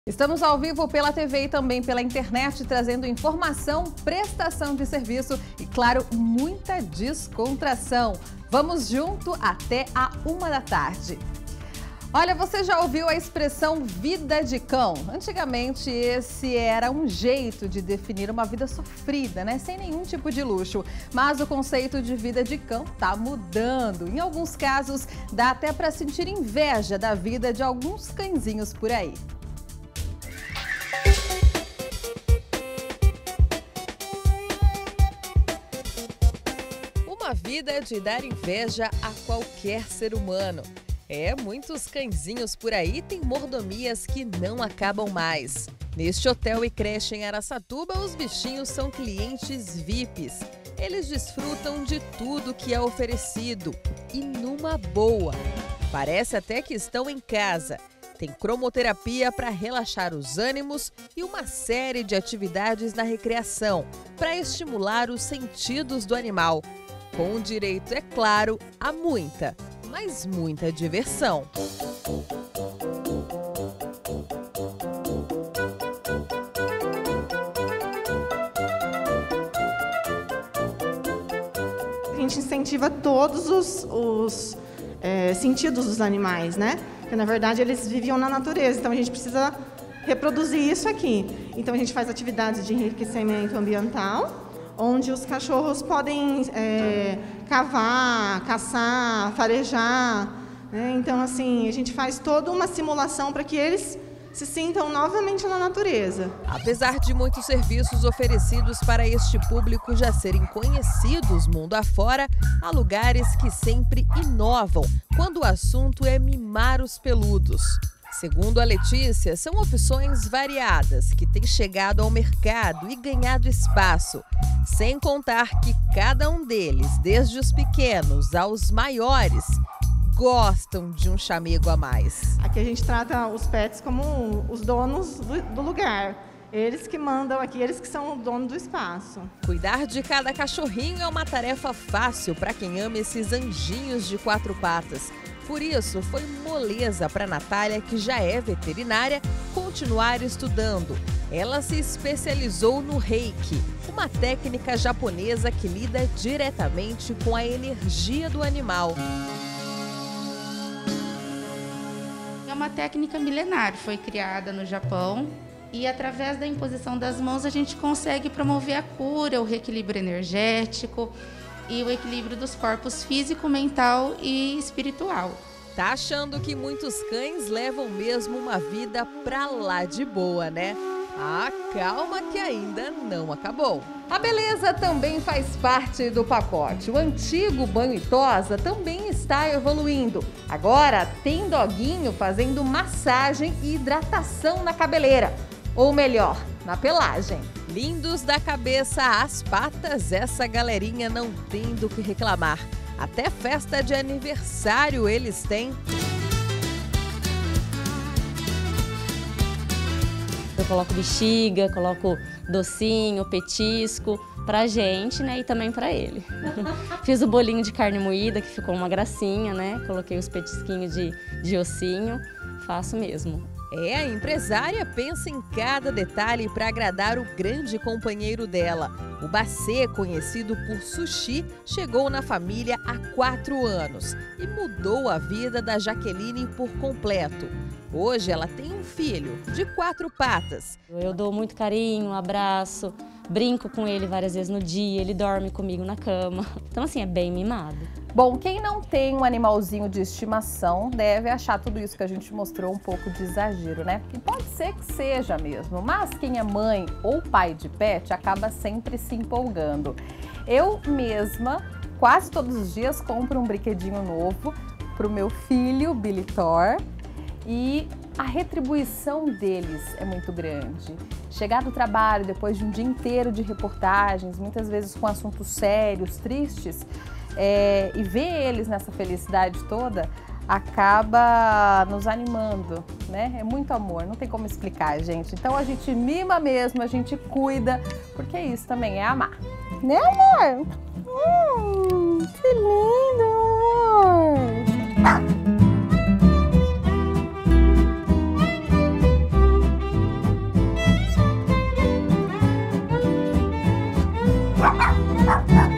Estamos ao vivo pela TV e também pela internet, trazendo informação, prestação de serviço e, claro, muita descontração. Vamos junto até a 1 da tarde. Olha, você já ouviu a expressão vida de cão? Antigamente, esse era um jeito de definir uma vida sofrida, né? Sem nenhum tipo de luxo. Mas o conceito de vida de cão tá mudando. Em alguns casos, dá até para sentir inveja da vida de alguns cãezinhos por aí. Uma vida de dar inveja a qualquer ser humano. Muitos cãezinhos por aí têm mordomias que não acabam mais. Neste hotel e creche em Araçatuba, os bichinhos são clientes VIPs. Eles desfrutam de tudo que é oferecido e numa boa. Parece até que estão em casa. Tem cromoterapia para relaxar os ânimos e uma série de atividades na recreação para estimular os sentidos do animal. Com direito, é claro, a muita, mas muita diversão. A gente incentiva todos os sentidos dos animais, né? Porque, na verdade, eles viviam na natureza, então a gente precisa reproduzir isso aqui. Então a gente faz atividades de enriquecimento ambiental, onde os cachorros podem cavar, caçar, farejar, né? Então, assim, a gente faz toda uma simulação para que eles se sintam novamente na natureza. Apesar de muitos serviços oferecidos para este público já serem conhecidos mundo afora, há lugares que sempre inovam quando o assunto é mimar os peludos. Segundo a Letícia, são opções variadas que têm chegado ao mercado e ganhado espaço. Sem contar que cada um deles, desde os pequenos aos maiores, gostam de um chamego a mais. Aqui a gente trata os pets como os donos do lugar. Eles que mandam aqui, eles que são o dono do espaço. Cuidar de cada cachorrinho é uma tarefa fácil para quem ama esses anjinhos de 4 patas. Por isso, foi moleza para Natália, que já é veterinária, continuar estudando. Ela se especializou no Reiki, uma técnica japonesa que lida diretamente com a energia do animal. É uma técnica milenar, foi criada no Japão e através da imposição das mãos a gente consegue promover a cura, o reequilíbrio energético e o equilíbrio dos corpos físico, mental e espiritual. Tá achando que muitos cães levam mesmo uma vida pra lá de boa, né? Ah, calma que ainda não acabou. A beleza também faz parte do pacote. O antigo banho e tosa também está evoluindo. Agora tem doguinho fazendo massagem e hidratação na cabeleira. Ou melhor, na pelagem. Lindos da cabeça às patas, essa galerinha não tem do que reclamar. Até festa de aniversário eles têm. Eu coloco bexiga, coloco docinho, petisco pra gente, né? E também pra ele. Fiz o bolinho de carne moída, que ficou uma gracinha, né? Coloquei os petisquinhos de ossinho. Faço mesmo. A empresária pensa em cada detalhe para agradar o grande companheiro dela. O Bacê, conhecido por sushi, chegou na família há 4 anos e mudou a vida da Jaqueline por completo. Hoje ela tem um filho de 4 patas. Eu dou muito carinho, um abraço, brinco com ele várias vezes no dia, ele dorme comigo na cama. Então, assim, é bem mimado. Bom, quem não tem um animalzinho de estimação deve achar tudo isso que a gente mostrou um pouco de exagero, né? E pode ser que seja mesmo, mas quem é mãe ou pai de pet acaba sempre se empolgando. Eu mesma, quase todos os dias, compro um brinquedinho novo para o meu filho, Billy Thor, e a retribuição deles é muito grande. Chegar do trabalho depois de um dia inteiro de reportagens, muitas vezes com assuntos sérios, tristes, e ver eles nessa felicidade toda acaba nos animando, né? É muito amor, não tem como explicar, gente. Então a gente mima mesmo, a gente cuida, porque isso também é amar. Né, amor? Que lindo, amor! Tchau!